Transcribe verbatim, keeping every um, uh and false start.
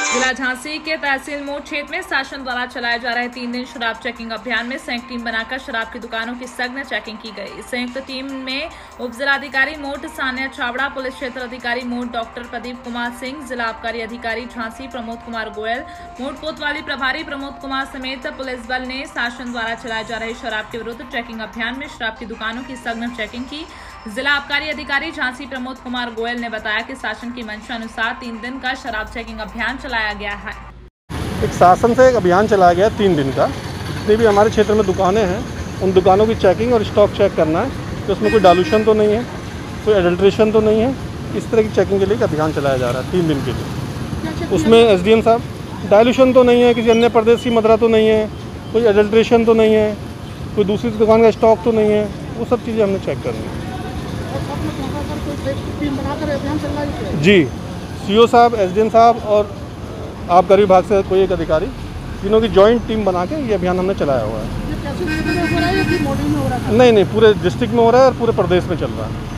जिला झांसी के तहसील मोड़ क्षेत्र में शासन द्वारा चलाए जा रहे तीन दिन शराब चेकिंग अभियान में संयुक्त टीम बनाकर शराब की दुकानों की सघन चेकिंग की गई। संयुक्त टीम में उप जिलाधिकारी मोड़ सान्या छाबड़ा, पुलिस क्षेत्र अधिकारी मोड़ डॉक्टर प्रदीप कुमार सिंह, जिला आबकारी अधिकारी झांसी प्रमोद कुमार गोयल, मोड़ कोतवाली प्रभारी प्रमोद कुमार समेत पुलिस बल ने शासन द्वारा चलाए जा रहे शराब के विरुद्ध चेकिंग अभियान में शराब की दुकानों की सघन चेकिंग की। जिला आबकारी अधिकारी झांसी प्रमोद कुमार गोयल ने बताया कि शासन की मंशा अनुसार तीन दिन का शराब चेकिंग अभियान चलाया गया है। एक शासन से एक अभियान चलाया गया तीन दिन का। जितनी भी हमारे क्षेत्र में दुकानें हैं उन दुकानों की चेकिंग और स्टॉक चेक करना है कि उसमें कोई डालूशन तो नहीं है, कोई एडल्ट्रेशन तो नहीं है। इस तरह की चेकिंग के लिए एक अभियान चलाया जा रहा है तीन दिन के लिए। उसमें एस डी एम साहब डायल्यूशन तो नहीं है, किसी अन्य प्रदेश की मदिरा तो नहीं है, कोई एडल्ट्रेशन तो नहीं है, कोई दूसरी दुकान का स्टॉक तो नहीं है, वो सब चीज़ें हमने चेक करनी है। जी, सी ओ साहब, एस डी एम साहब और आबकारी विभाग से कोई एक अधिकारी, तीनों की जॉइंट टीम बना के ये अभियान हमने चलाया हुआ है। नहीं नहीं, पूरे डिस्ट्रिक्ट में हो रहा है और पूरे प्रदेश में चल रहा है।